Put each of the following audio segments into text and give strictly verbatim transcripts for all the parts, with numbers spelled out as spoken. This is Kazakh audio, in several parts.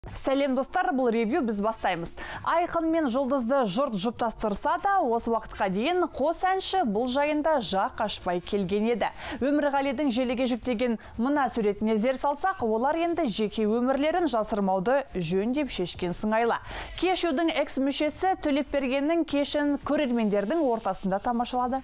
Сәлем достар, бұл ревью біз бастаймыз. Айқын мен Жұлдызды жұрт жұптастырса да, осы уақытқа дейін қос әнші бұл жайында жақ ашпай келген еді. Өмірғалидің желіге жүктеген мына суретіне зер салсақ, олар енді жеке өмірлерін жасырмауды жөн деп шешкен сыңайлы. Кешьюдің экс-мүшесі Төлепбергеннің кешін көрермендердің ортасында тамашалады.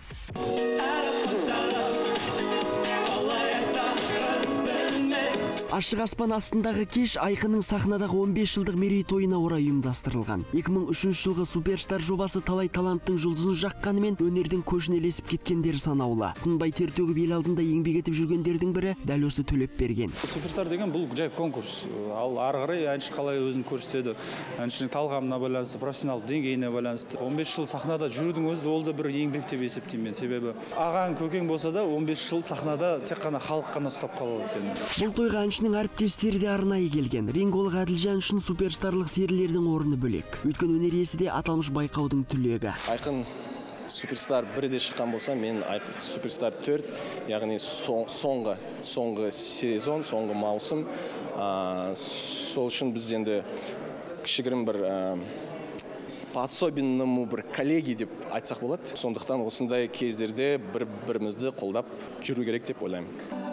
Ашық аспан астындағы кеш Айқынның сахнадағы он бес жылдық мерейтойына орай ұйымдастырылған. екі мың үшінші жылғы Суперстар жобасы талай таланттың жұлдызын жаққанымен өнердің көшіне ілесіп кеткендері санаулы. Тынбай тер төгіп ел алдында еңбек етіп жүргендердің бірі дәл осы Төлепберген. Суперстар деген бұл жай конкурс. Ал ары қарай әнші қалай өзін көрсетеді, әншінің талғамына байланысты, профессионал деңгейіне байланысты. он бес жыл сахнада жүрудің өзі ол да бір еңбек деп есептеймін мен. Себебі ағаң көкең болса да он бес жыл сахнада тек қана халық қана ұстап қалады сені. Бұл тойға әншінің әріптестері де арнайы келген. Ринголық Әділжан үшін суперстарлық серілердің орны бөлек. Өйткені өнер иесі де аталмыш байқаудың түлегі. Айқын Суперстар бірде шыққан болса, мен Суперстар төрт, яғни соңғы соңғы сезон, соңғы маусым. Сол үшін біз енді кішігірім бір по-особенному бір коллеги деп айтсақ болады. Сондықтан осындай кездерде бір-бірімізді қолдап жүру керек деп ойлаймын.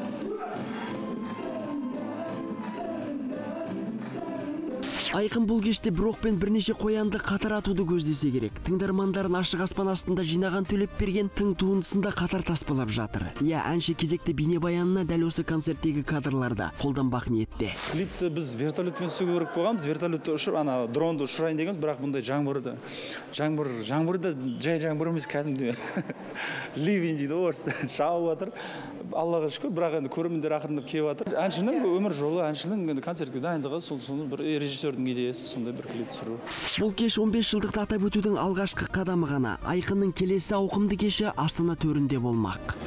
Айқын бұл кеште бір оқпен бірнеше қоянды қатар атуды көздесе керек. Тыңдармандарын ашық аспан астында жинаған Төлепберген тың туындысында қатар таспалап жатыр. Иә, әнші кезекті бейнебаянына дәл осы концерттегі кадрларда қолданбақ ниетте. Клипті біз вертолетпен түсуге көріп қойғанбыз. Вертолетті ұшып, ана дронды ұшырайын дегенбіз, бірақ бұндай жаңбырды. Жаңбыр, жаңбырды жай жаңбыр емес, кәдімгі ливень дейді, орыс шауып жатыр. Аллаға шүкір, бірақ енді көрермендер ақырындап келіп жатыр. Әншінің өмір жолы, әншінің концертке дайындығы, соны бір режиссердің идеясы, сондай бір клип түсіру. Бұл кеш он бес жылдықты атап өтудің алғашқы қадамы ғана. Айқынның келесі ауқымды кеші Астана төрінде болмақ.